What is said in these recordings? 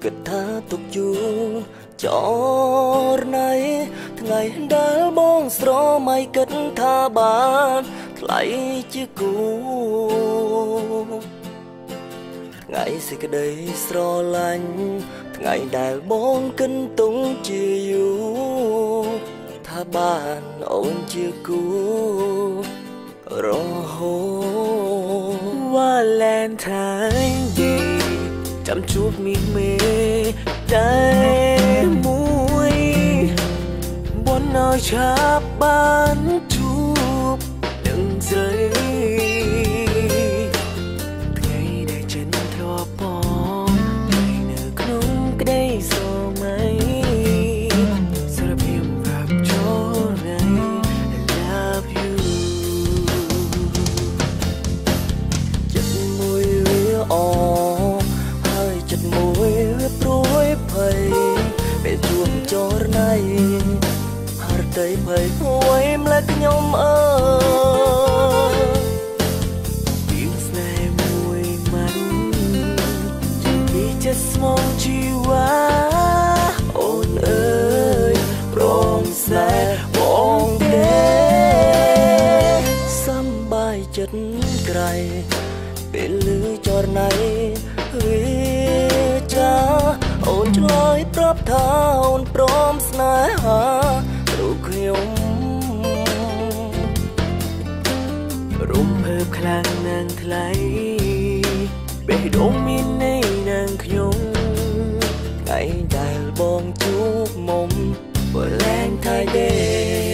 គិតថាទុកយូរចរណៃថ្ងៃដែលបងស្រមៃគិតថាបានថ្លៃជាគូថ្ងៃសេចក្តីស្រឡាញ់ថ្ងៃដែលបងកិនទុំជាយូរថាបានអូនជាគូរហូត Valentine Day ចាំជួបមីមេតែមួយបនឲ្យឆាប់បានជួបនឹងស្រីថ្ងៃដែលចិនធ្លាប់បងនៅក្នុងក្តីស្រមៃស្រភៀមប្រាប់ចូលថ្ងៃ I love you ចិត្តមួយវាអហើយចិត្តមួយវាព្រួយភ័យពេលជួបចរណៃហរតីភ័យហួយម្លេះខ្ញុំពីស្នេហ៍មួយមិនជាពីចិត្តស្មងជីវ៉ាអូនអើយប្រងស្នេហ៍បងទេសำបាយចិត្តក្រៃពេលលឺចរណៃវាចាអូនឆ្លើយប្រាប់ថាអូនព្រមស្នេហារូបខ្ញុំរំភើបខ្លាំងណាស់ថ្លៃបេះដូងមានន័យណាស់ខ្ញុំថ្ងៃដែលបងជួបមុំ Valentine Day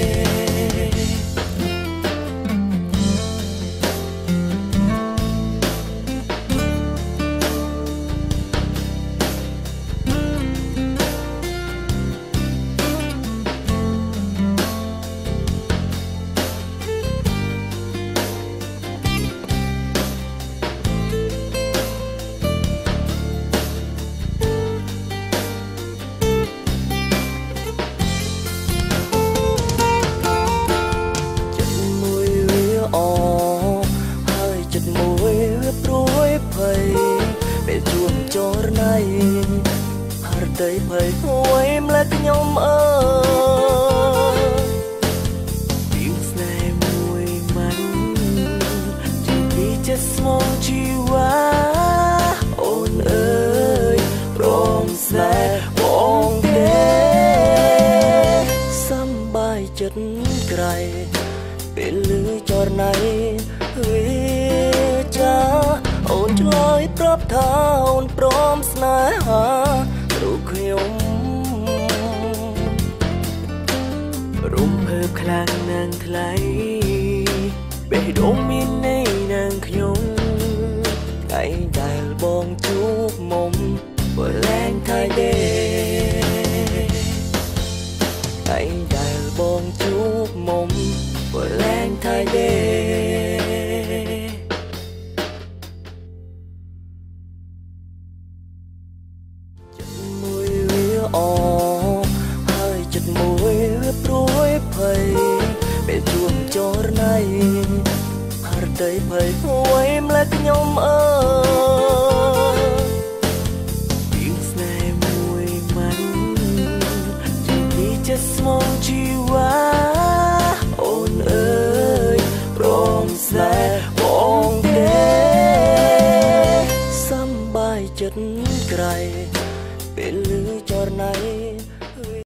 ពេលជួបចរណៃហរតីភ័យហួយម្លេះខ្ញុំពីស្នេហ៍មួយមិនជាពីចិត្តស្មងជីវ៉ាអូនអើយព្រមស្នេហ៍បងទេសำបាយចិត្តក្រៃពេលលឺចរណៃវាចាអូនឆ្លើយប្រាប់ថាអូនព្រមស្នេហារូបខ្ញុំរំភើបខ្លាំងណាស់ថ្លៃបេះដូងមានន័យណាស់ខ្ញុំថ្ងៃដែលបងជួបមុំ Valentine Day ថ្ងៃដែលបងជួបមុំ Valentine Dayហើយចិត្តមួយវាព្រួយភ័យពេលជួបចរណៃហរតីភ័យហួយម្លេះខ្ញុំពីស្នេហ៍មួយមិនជាពីចិត្តស្មងជីវ៉ាអូនអើយព្រមស្នេហ៍